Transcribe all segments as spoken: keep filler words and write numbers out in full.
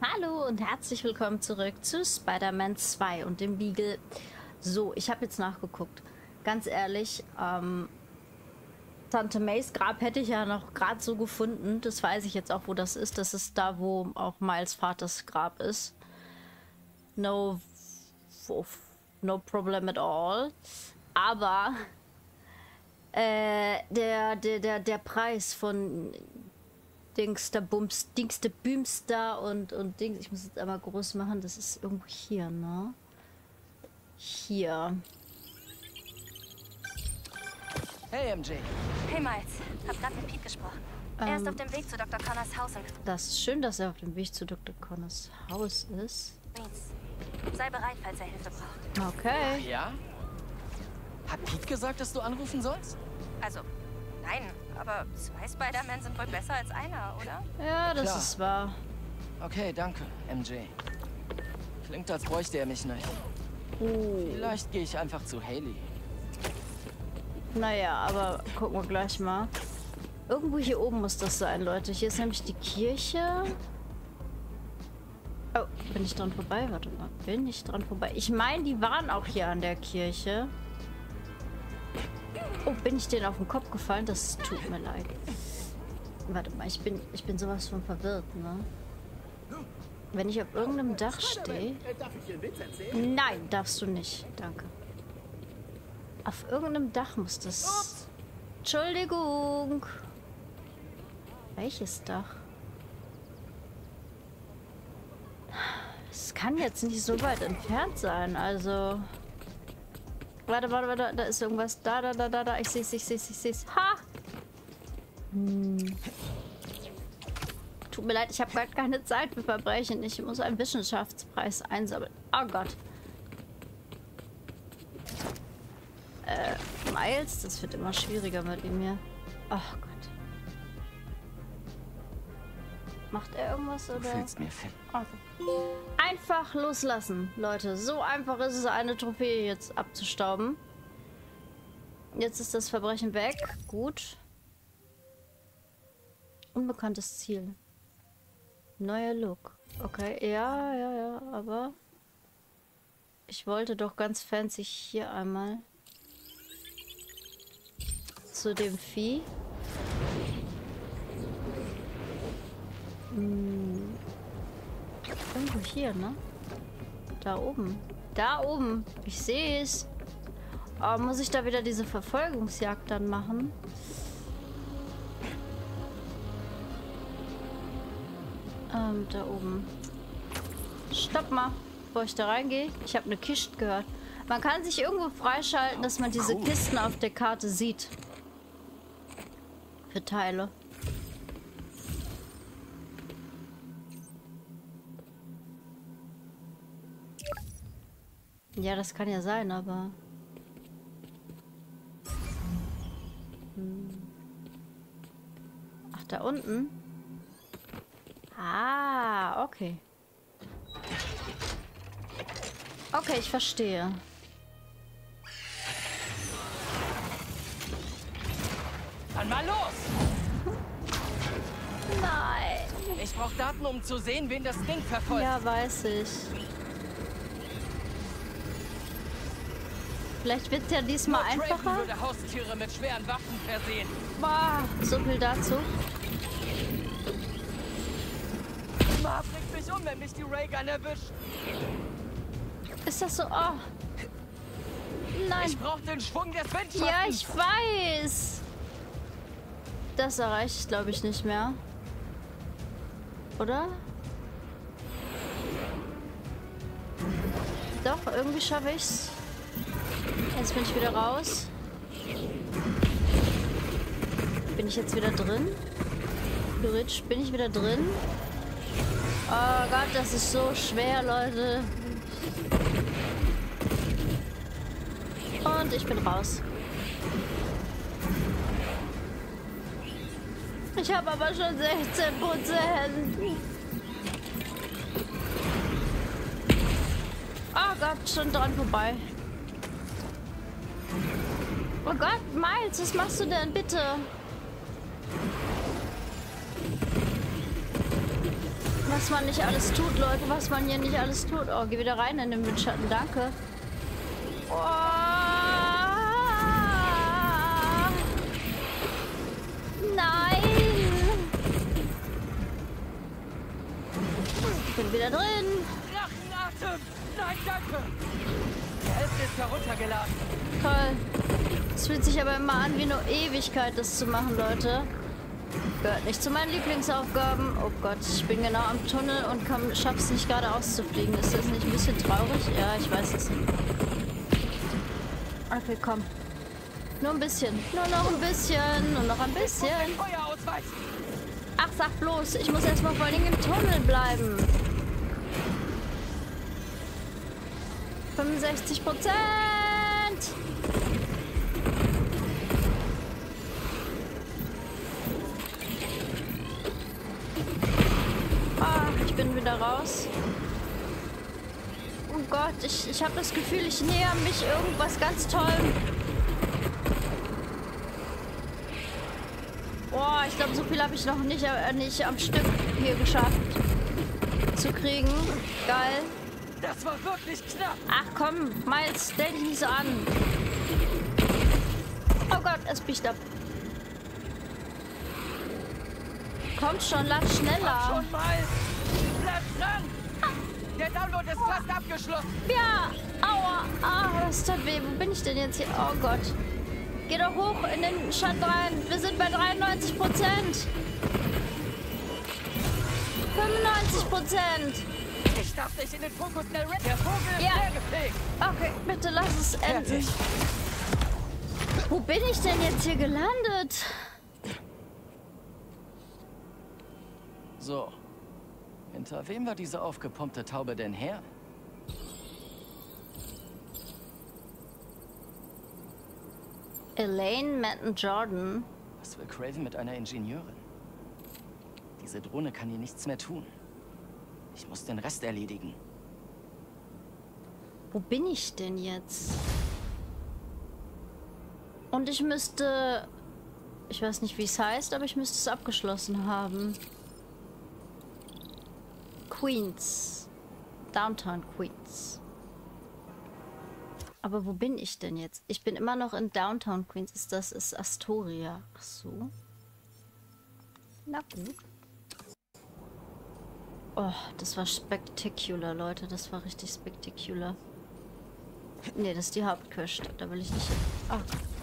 Hallo und herzlich willkommen zurück zu Spider-Man zwei und dem Beagle. So, ich habe jetzt nachgeguckt. Ganz ehrlich, ähm, Tante Mays Grab hätte ich ja noch gerade so gefunden. Das weiß ich jetzt auch, wo das ist. Das ist da, wo auch Miles Vaters Grab ist. No, no problem at all. Aber äh, der, der, der, der Preis von Dings der Bums, Dings der Bümster und, und Dings. Ich muss jetzt einmal groß machen. Das ist irgendwo hier, ne? Hier. Hey, M J. Hey, Miles. Hab grad mit Pete gesprochen. Ähm, er ist auf dem Weg zu Doktor Connors Haus in Das ist schön, dass er auf dem Weg zu Doktor Connors Haus ist. Queens. Sei bereit, falls er Hilfe braucht. Okay. Ja? Hat Pete gesagt, dass du anrufen sollst? Also, nein, aber zwei Spider-Man sind wohl besser als einer, oder? Ja, das Klar. ist wahr. Okay, danke, M J. Klingt, als bräuchte er mich nicht. Oh. Vielleicht gehe ich einfach zu Haley. Naja, aber gucken wir gleich mal. Irgendwo hier oben muss das sein, Leute. Hier ist nämlich die Kirche. Oh, bin ich dran vorbei? Warte mal. Bin ich dran vorbei? Ich meine, die waren auch hier an der Kirche. Oh, bin ich denen auf den Kopf gefallen? Das tut mir leid. Warte mal, ich bin, ich bin sowas von verwirrt, ne? Wenn ich auf irgendeinem Dach stehe... Nein, darfst du nicht. Danke. Auf irgendeinem Dach muss das... Entschuldigung. Welches Dach? Es kann jetzt nicht so weit entfernt sein, also... Warte, warte, warte, da ist irgendwas. Da, da, da, da, da. Ich seh's, ich seh's, ich seh's. Ha! Hm. Tut mir leid, ich habe gar keine Zeit für Verbrechen. Ich muss einen Wissenschaftspreis einsammeln. Oh Gott. Äh, Miles, das wird immer schwieriger mit ihm hier. Oh Gott. Macht er irgendwas oder? Du fühlst mir fit. Okay. Einfach loslassen, Leute. So einfach ist es, eine Trophäe jetzt abzustauben. Jetzt ist das Verbrechen weg. Gut. Unbekanntes Ziel. Neuer Look. Okay, ja, ja, ja, aber... Ich wollte doch ganz fancy hier einmal... zu dem Vieh. Hm. Irgendwo hier, ne? Da oben. Da oben. Ich sehe es. Oh, muss ich da wieder diese Verfolgungsjagd dann machen? Ähm, da oben. Stopp mal, bevor ich da reingehe. Ich habe eine Kiste gehört. Man kann sich irgendwo freischalten, dass man diese Kisten auf der Karte sieht. Für Teile. Ja, das kann ja sein, aber... Hm. Ach, da unten? Ah, okay. Okay, ich verstehe. Dann mal los! Nein. Ich brauche Daten, um zu sehen, wen das Ding verfolgt. Ja, weiß ich. Vielleicht wird es ja diesmal Nur Drayton einfacher. würde Haustiere mit schweren Waffen versehen. Boah, so viel dazu. Ma bringt mich um, wenn mich die Raygun erwischt. Ist das so? Oh. Nein. Ich brauche den Schwung des Windschattens. Ja, ich weiß. Das erreiche ich, glaube ich, nicht mehr. Oder? Doch, irgendwie schaffe ich's. Jetzt bin ich wieder raus. Bin ich jetzt wieder drin? Theoretisch bin ich wieder drin. Oh Gott, das ist so schwer, Leute. Und ich bin raus. Ich habe aber schon sechzehn Prozent. Oh Gott, schon dran vorbei. Oh Gott, Miles, was machst du denn bitte? Was was man nicht alles tut, Leute. Was man hier nicht alles tut. Oh, geh wieder rein in den Windschatten. Danke. Oh. Nein. Ich bin wieder drin. Drachenatem! Nein, danke! Die Hälfte ist heruntergeladen. Toll. Es fühlt sich aber immer an wie eine Ewigkeit, das zu machen, Leute. Gehört nicht zu meinen Lieblingsaufgaben. Oh Gott, ich bin genau am Tunnel und komm, schaff's nicht gerade auszufliegen. Ist das nicht ein bisschen traurig? Ja, ich weiß es nicht. Okay, komm. Nur ein bisschen. Nur noch ein bisschen. Nur noch ein bisschen. Ach, sag bloß. Ich muss erstmal vor allem im Tunnel bleiben. fünfundsechzig Prozent. Ah, ich bin wieder raus. Oh Gott, ich, ich habe das Gefühl, ich näher mich irgendwas ganz Tollem. Boah, ich glaube, so viel habe ich noch nicht, äh, nicht am Stück hier geschafft zu kriegen. Geil. Das war wirklich knapp. Ach komm, Miles, stell dich nicht so an. Oh Gott, es biegt ab. Kommt schon, lad schneller. Komm schon mal. Bleib dran. Der Download ist fast abgeschlossen. Ja, aua. Ah, das tut weh. Wo bin ich denn jetzt hier? Oh Gott. Geh doch hoch in den Schatten rein. Wir sind bei dreiundneunzig Prozent. fünfundneunzig Prozent. Ich darf dich in den Fokus der Red. Der Vogel ist Ja. hergefegt. Okay, bitte lass es enden. Fertig. Wo bin ich denn jetzt hier gelandet? So. Hinter wem war diese aufgepumpte Taube denn her? Elaine Manton Jordan. Was will Craven mit einer Ingenieurin? Diese Drohne kann ihr nichts mehr tun. Ich muss den Rest erledigen. Wo bin ich denn jetzt? Und ich müsste... Ich weiß nicht, wie es heißt, aber ich müsste es abgeschlossen haben. Queens. Downtown Queens. Aber wo bin ich denn jetzt? Ich bin immer noch in Downtown Queens. Ist das ist Astoria. Ach so. Na gut. Oh, das war spektakulär, Leute. Das war richtig spektakulär. Nee, das ist die Hauptquest. Da will ich nicht hin. Ah.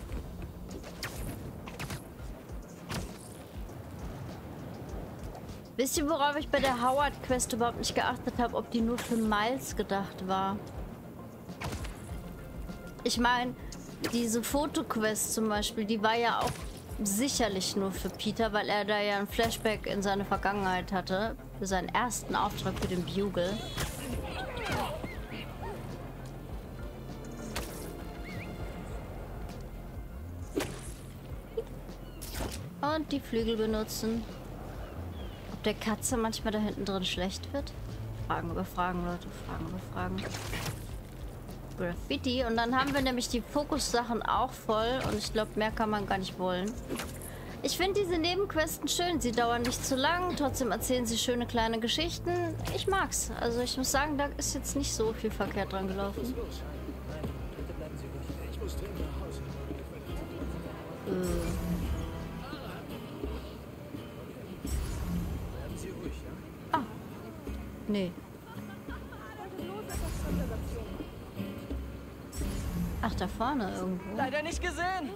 Wisst ihr, worauf ich bei der Howard-Quest überhaupt nicht geachtet habe? Ob die nur für Miles gedacht war? Ich meine, diese Fotoquest zum Beispiel, die war ja auch sicherlich nur für Peter, weil er da ja ein Flashback in seine Vergangenheit hatte. Für seinen ersten Auftrag für den Bugle. Und die Flügel benutzen. Ob der Katze manchmal da hinten drin schlecht wird? Fragen über Fragen, Leute. Fragen über Fragen. Graffiti. Und dann haben wir nämlich die Fokus-Sachen auch voll. Und ich glaube, mehr kann man gar nicht wollen. Ich finde diese Nebenquesten schön. Sie dauern nicht zu lang. Trotzdem erzählen sie schöne kleine Geschichten. Ich mag's. Also ich muss sagen, da ist jetzt nicht so viel verkehrt dran gelaufen. Äh. Ah. Nee. Ach, da vorne irgendwo. Leider nicht gesehen.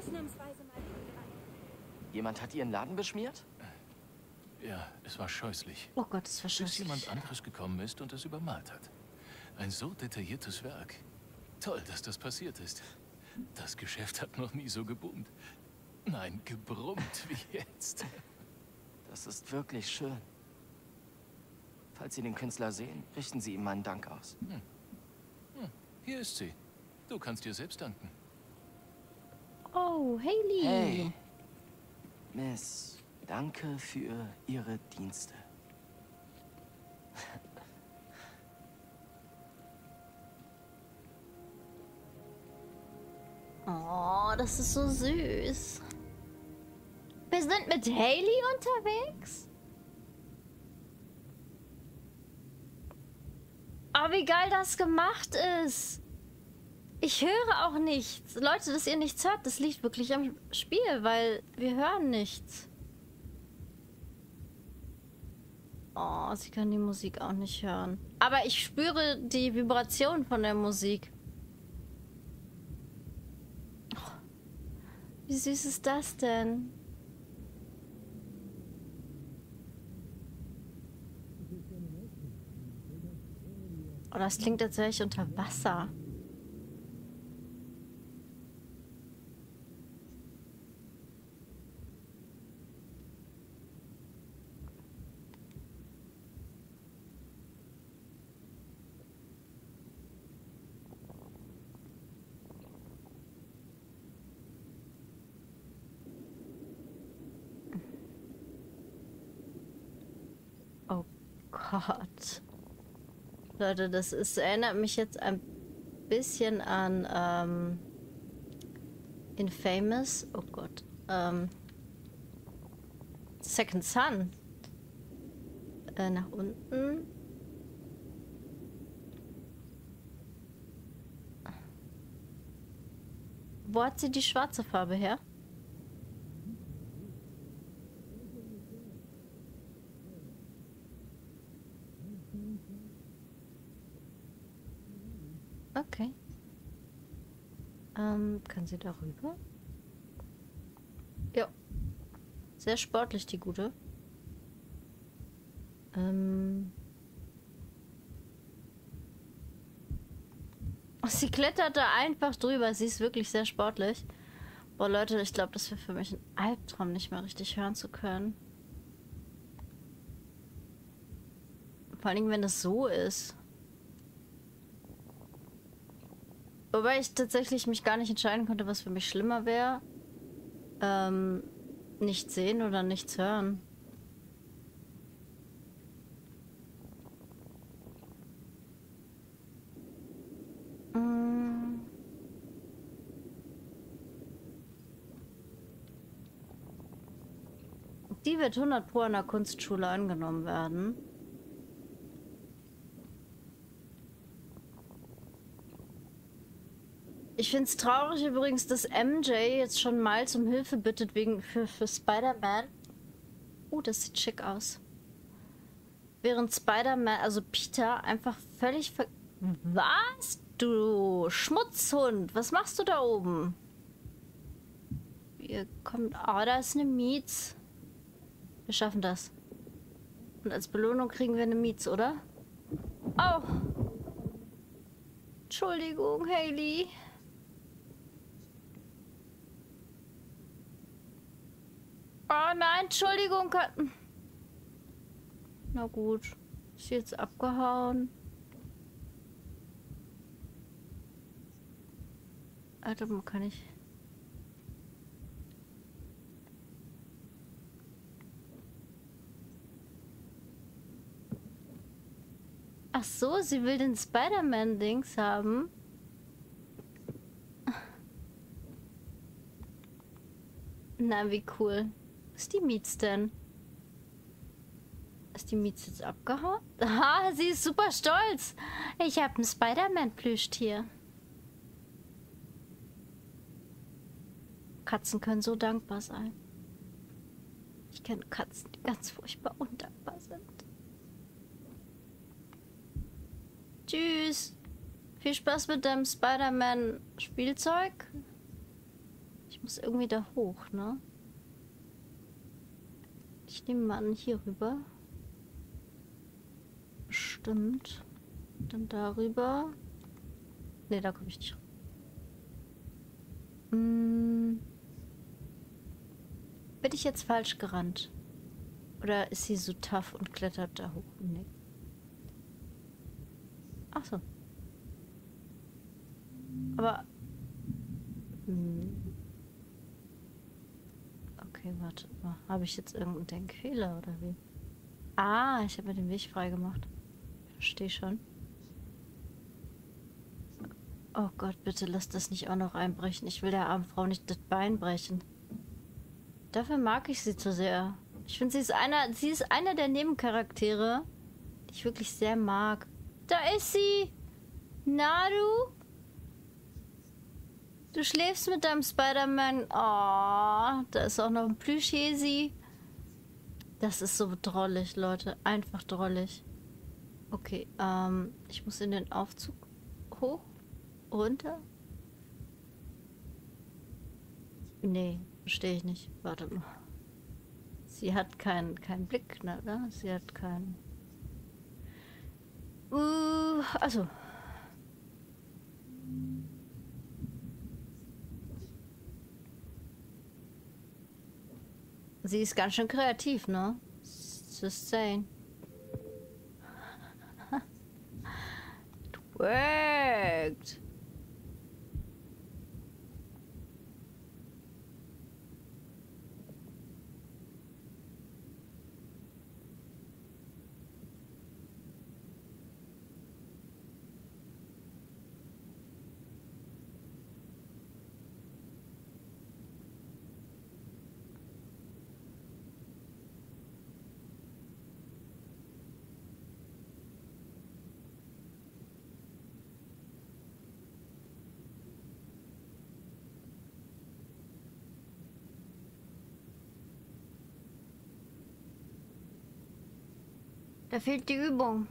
Jemand hat ihren Laden beschmiert? Ja, es war scheußlich. Oh Gott, das war Bis scheußlich. jemand anderes gekommen ist und es übermalt hat. Ein so detailliertes Werk. Toll, dass das passiert ist. Das Geschäft hat noch nie so geboomt. Nein, gebrummt wie jetzt. Das ist wirklich schön. Falls Sie den Künstler sehen, richten Sie ihm meinen Dank aus. Hm. Hm, hier ist sie. Du kannst dir selbst danken. Oh, Hailey. Hey, Miss, danke für Ihre Dienste. Oh, das ist so süß. Wir sind mit Hailey unterwegs? Oh, wie geil das gemacht ist. Ich höre auch nichts. Leute, dass ihr nichts hört, das liegt wirklich am Spiel, weil wir hören nichts. Oh, sie kann die Musik auch nicht hören. Aber ich spüre die Vibration von der Musik. Oh, wie süß ist das denn? Oh, das klingt, als wäre ich unter Wasser. Oh Gott. Leute, das ist, erinnert mich jetzt ein bisschen an ähm, Infamous. Oh Gott. Ähm, Second Son. Äh, nach unten. Wo hat sie die schwarze Farbe her? Okay. Ähm, kann sie da rüber? Ja. Sehr sportlich, die Gute. Ähm. Sie klettert da einfach drüber. Sie ist wirklich sehr sportlich. Boah, Leute, ich glaube, das wäre für mich ein Albtraum, nicht mehr richtig hören zu können. Vor allem, wenn das so ist. Wobei ich tatsächlich mich gar nicht entscheiden konnte, was für mich schlimmer wäre. Ähm, nichts sehen oder nichts hören. Mm. Die wird hundert Pro an der Kunstschule angenommen werden. Ich finde es traurig übrigens, dass M J jetzt schon mal um Hilfe bittet wegen für, für Spider-Man. Uh, das sieht schick aus. Während Spider-Man, also Peter, einfach völlig ver... Was? Du Schmutzhund, was machst du da oben? Wir kommen... Ah, oh, da ist eine Mietz. Wir schaffen das. Und als Belohnung kriegen wir eine Mietz, oder? Oh. Entschuldigung, Hailey. Oh nein, Entschuldigung. Na gut. Ist jetzt abgehauen. Alter, wo kann ich... Ach so, sie will den Spider-Man-Dings haben. Na, wie cool. Was ist die Mietz denn? Ist die Mietz jetzt abgehauen? Aha, sie ist super stolz. Ich habe ein Spider-Man-Plüschtier. Katzen können so dankbar sein. Ich kenne Katzen, die ganz furchtbar undankbar sind. Tschüss. Viel Spaß mit deinem Spider-Man-Spielzeug. Ich muss irgendwie da hoch, ne? Ich nehme mal an, hier rüber. Bestimmt. Dann darüber. Ne, da komme ich nicht. Hm. Bin ich jetzt falsch gerannt? Oder ist sie so tough und klettert da hoch? Nee. Ach so. Aber... Hm. Okay, warte mal. Habe ich jetzt irgendeinen Denkfehler oder wie? Ah, ich habe mir den Weg freigemacht. Verstehe schon. Oh Gott, bitte lass das nicht auch noch einbrechen. Ich will der armen Frau nicht das Bein brechen. Dafür mag ich sie zu sehr. Ich finde, sie ist einer, sie ist einer der Nebencharaktere, die ich wirklich sehr mag. Da ist sie. Na, du? Du schläfst mit deinem Spider-Man. Oh, da ist auch noch ein Plüschhäsi. Das ist so drollig, Leute. Einfach drollig. Okay, ähm, ich muss in den Aufzug hoch, runter. Nee, verstehe ich nicht. Warte mal. Sie hat keinen keinen Blick, ne? Oder? Sie hat keinen... Uh, also. Sie ist ganz schön kreativ, ne? Just saying. It worked. Da fehlt die Übung.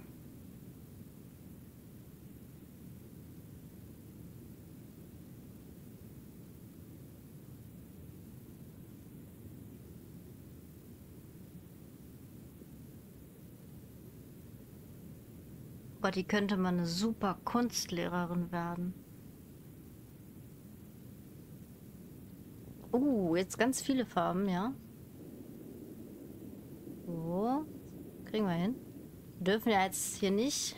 Aber die könnte mal eine super Kunstlehrerin werden. Uh, jetzt ganz viele Farben, ja. So. Kriegen wir hin. Wir dürfen ja jetzt hier nicht.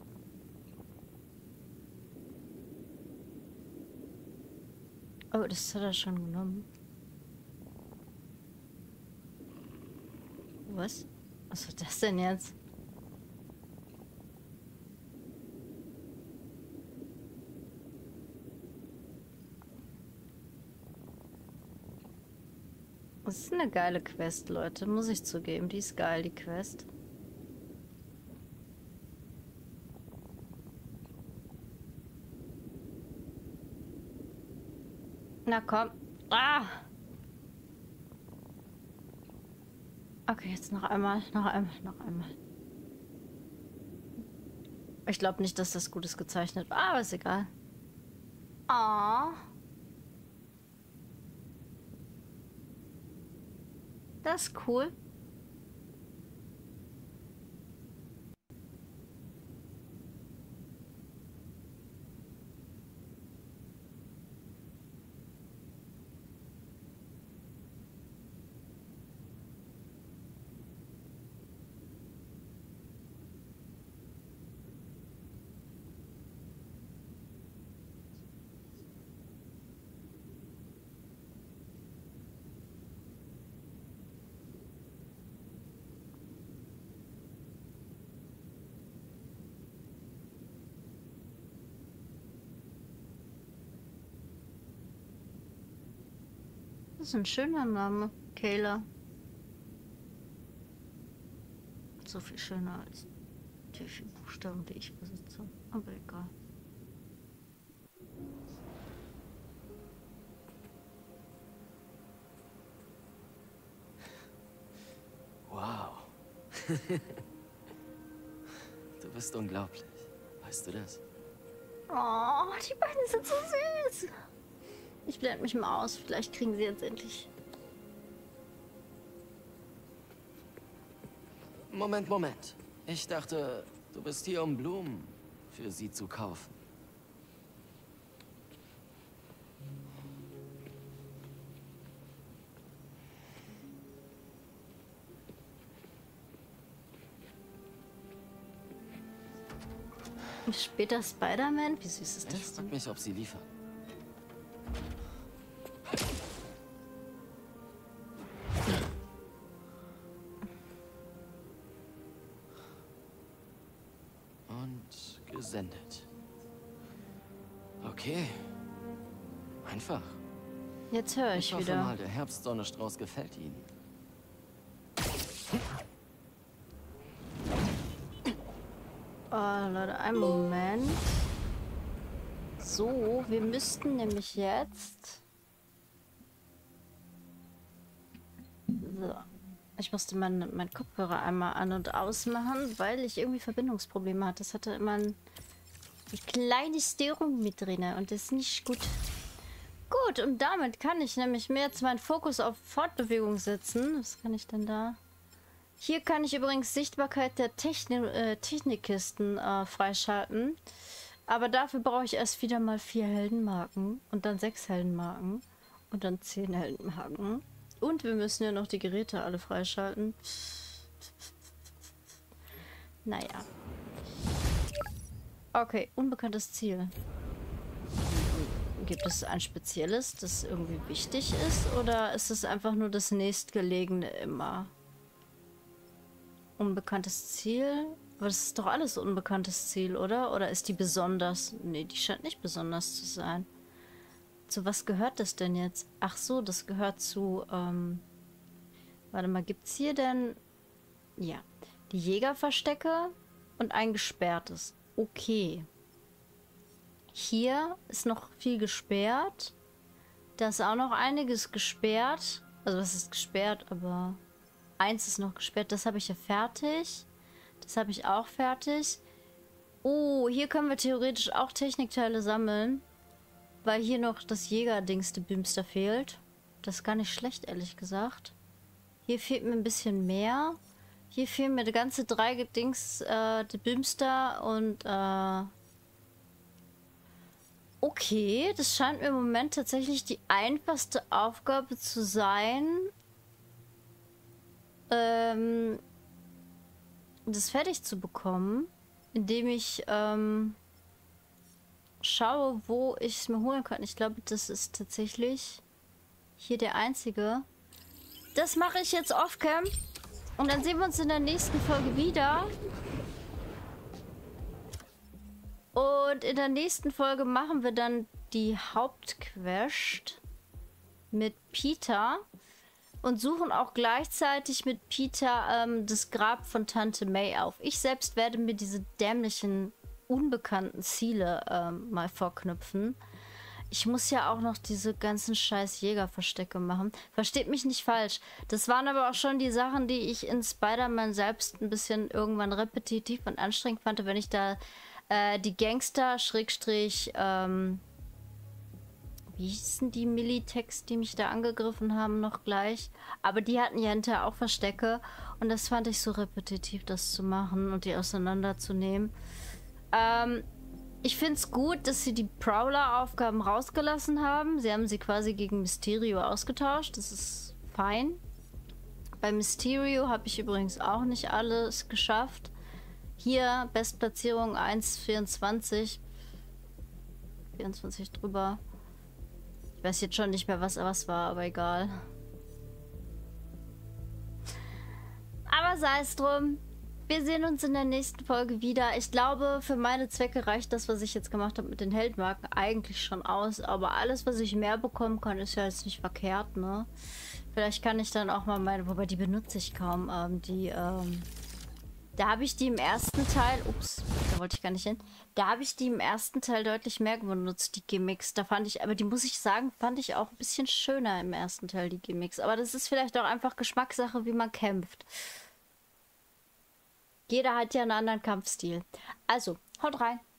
Oh, das hat er schon genommen. Was? Was war das denn jetzt? Das ist eine geile Quest, Leute. Muss ich zugeben. Die ist geil, die Quest. Na komm. Ah! Okay, jetzt noch einmal, noch einmal, noch einmal. Ich glaube nicht, dass das Gutes gezeichnet war, aber ist egal. Ah. Das ist cool. Das ist ein schöner Name, Kayla. So viel schöner als die vier Buchstaben, die ich besitze. Aber egal. Wow. Du bist unglaublich. Weißt du das? Oh, die beiden sind so süß. Ich blende mich mal aus. Vielleicht kriegen sie jetzt endlich. Moment, Moment. Ich dachte, du bist hier, um Blumen für sie zu kaufen. Später Spider-Man? Wie süß ist das? Ich frag mich, ob sie liefern. Und gesendet. Okay. Einfach. Jetzt höre ich, Ich hoffe wieder. mal, der Herbstsonnestrauß gefällt Ihnen. Oh, Leute, einen Moment. So, wir müssten nämlich jetzt... So. Ich musste meinen mein Kopfhörer einmal an- und ausmachen, weil ich irgendwie Verbindungsprobleme hatte. Das hatte immer ein, eine kleine Störung mit drin und das ist nicht gut. Gut, und damit kann ich nämlich mehr jetzt meinen Fokus auf Fortbewegung setzen. Was kann ich denn da? Hier kann ich übrigens Sichtbarkeit der Techni äh, Technikkisten äh, freischalten. Aber dafür brauche ich erst wieder mal vier Heldenmarken und dann sechs Heldenmarken und dann zehn Heldenmarken. Und wir müssen ja noch die Geräte alle freischalten. Naja. Okay, unbekanntes Ziel. Gibt es ein spezielles, das irgendwie wichtig ist? Oder ist es einfach nur das nächstgelegene immer? Unbekanntes Ziel? Aber das ist doch alles unbekanntes Ziel, oder? Oder ist die besonders? Nee, die scheint nicht besonders zu sein. Zu was gehört das denn jetzt? Ach so, das gehört zu, ähm... Warte mal, gibt's hier denn... Ja. Die Jägerverstecke und ein gesperrtes. Okay. Hier ist noch viel gesperrt. Da ist auch noch einiges gesperrt. Also was ist gesperrt, aber... Eins ist noch gesperrt. Das habe ich ja fertig. Das habe ich auch fertig. Oh, hier können wir theoretisch auch Technikteile sammeln. Weil hier noch das Jäger-Dings-Debümster fehlt. Das ist gar nicht schlecht, ehrlich gesagt. Hier fehlt mir ein bisschen mehr. Hier fehlen mir die ganze drei Dings, äh, Debümster und, äh... Okay, das scheint mir im Moment tatsächlich die einfachste Aufgabe zu sein. Ähm... das fertig zu bekommen. Indem ich, ähm... schaue, wo ich es mir holen kann. Ich glaube, das ist tatsächlich hier der einzige. Das mache ich jetzt off-cam. Und dann sehen wir uns in der nächsten Folge wieder. Und in der nächsten Folge machen wir dann die Hauptquest mit Peter. Und suchen auch gleichzeitig mit Peter ähm, das Grab von Tante May auf. Ich selbst werde mir diese dämlichen unbekannten Ziele ähm, mal vorknüpfen. Ich muss ja auch noch diese ganzen scheiß Jägerverstecke machen. Versteht mich nicht falsch. Das waren aber auch schon die Sachen, die ich in Spider-Man selbst ein bisschen irgendwann repetitiv und anstrengend fand, wenn ich da äh, die Gangster, Schrägstrich, ähm, wie hießen die Militex, die mich da angegriffen haben, noch gleich. Aber die hatten ja hinterher auch Verstecke. Und das fand ich so repetitiv, das zu machen und die auseinanderzunehmen. Ähm, ich finde es gut, dass sie die Prowler-Aufgaben rausgelassen haben. Sie haben sie quasi gegen Mysterio ausgetauscht. Das ist fein. Bei Mysterio habe ich übrigens auch nicht alles geschafft. Hier Bestplatzierung eins vierundzwanzig. vierundzwanzig drüber. Ich weiß jetzt schon nicht mehr, was was war, aber egal. Aber sei es drum. Wir sehen uns in der nächsten Folge wieder. Ich glaube, für meine Zwecke reicht das, was ich jetzt gemacht habe mit den Heldenmarken, eigentlich schon aus. Aber alles, was ich mehr bekommen kann, ist ja jetzt nicht verkehrt, ne? Vielleicht kann ich dann auch mal meine... Wobei, die benutze ich kaum. Ähm, die, ähm... Da habe ich die im ersten Teil... Ups, da wollte ich gar nicht hin. Da habe ich die im ersten Teil deutlich mehr benutzt, die Gimmicks. Da fand ich... Aber die, muss ich sagen, fand ich auch ein bisschen schöner im ersten Teil, die Gimmicks. Aber das ist vielleicht auch einfach Geschmackssache, wie man kämpft. Jeder hat ja einen anderen Kampfstil. Also, haut rein.